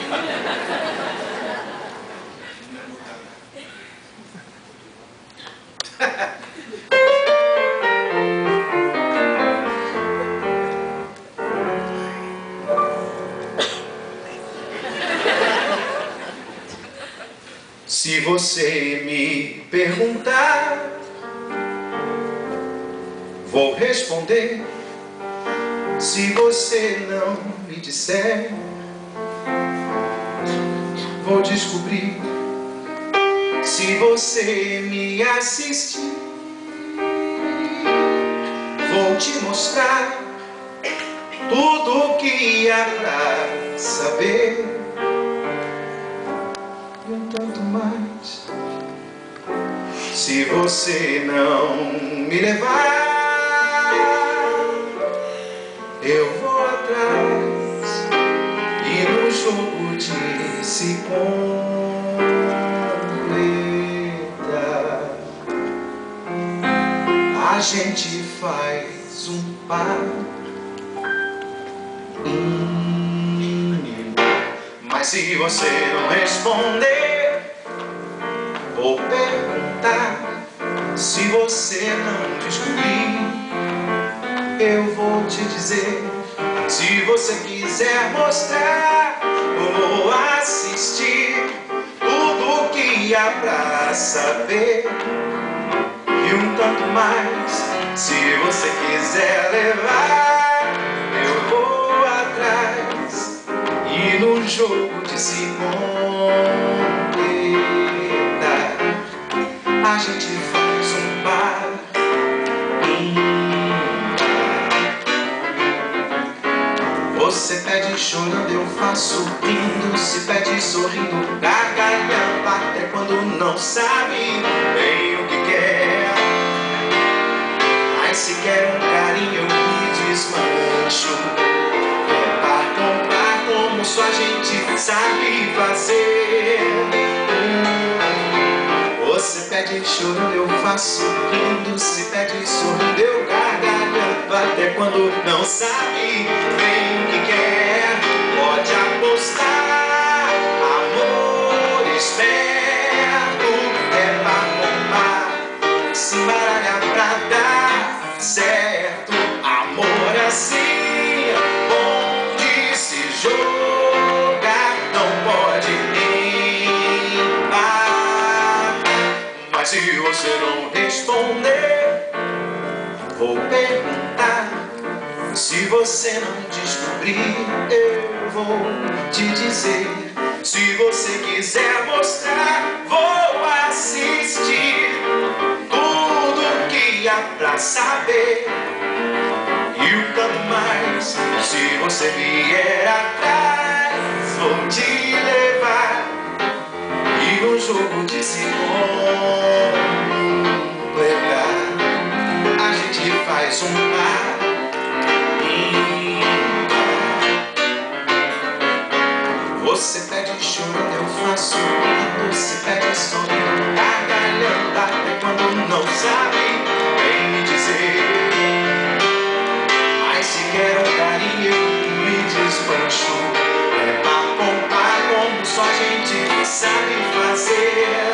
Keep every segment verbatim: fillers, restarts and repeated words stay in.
Se você me perguntar, vou responder. Se você não me disser, vou descobrir. Se você me assistir, vou te mostrar tudo o que há pra saber. E um tanto mais. Se você não me levar, eu vou atrás. E no jogo de se completa, a gente faz um par. Hum, mas se você não responder, vou perguntar. Se você não descobrir, eu vou te dizer. Se você quiser mostrar, eu vou assistir tudo o que há pra saber. E um tanto mais. Se você quiser levar, eu vou atrás. E no jogo de se completar, a gente faz um par. Você pede chorando, eu faço rindo. Se pede sorrindo, gargalhando, até quando não sabe bem o que quer. Mas se quer um carinho, eu me desmancho. É par com par, como só a gente sabe fazer. Você pede chorando, eu faço rindo. Se pede sorrindo, eu gargalhando, até quando não sabe bem o que quer. Pode apostar, amor esperto. É par com par, se embaralha pra dar certo. Amor assim, onde se joga, não pode empatar. Mas se você não responder, vou perguntar. Se você não descobrir, eu vou te dizer. Se você quiser mostrar, vou assistir tudo que há pra saber. E um tanto mais. Se você vier atrás, vou te levar. E no jogo de se completar, a gente faz um par. Você pede chorando, eu faço rindo. Se pede sorrindo, gargalhando, até quando não sabe bem me dizer. Mas se quer um carinho, eu me desmancho. É par com par, como só a gente sabe fazer.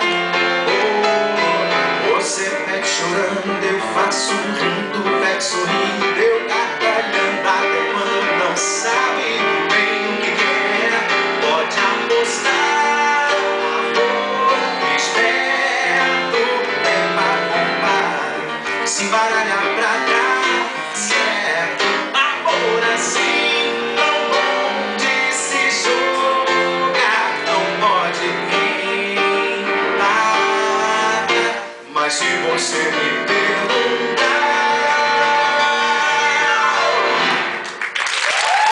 Oh, você pede chorando, eu faço rindo. Pede sorrindo, eu gargalhando, até quando não sabe bem o que quer. Pode apostar, amor esperto. É par com par, se embaralha pra dar certo. Amor assim, tão bom de se jogar, não pode empatar. Mas se você me perguntar,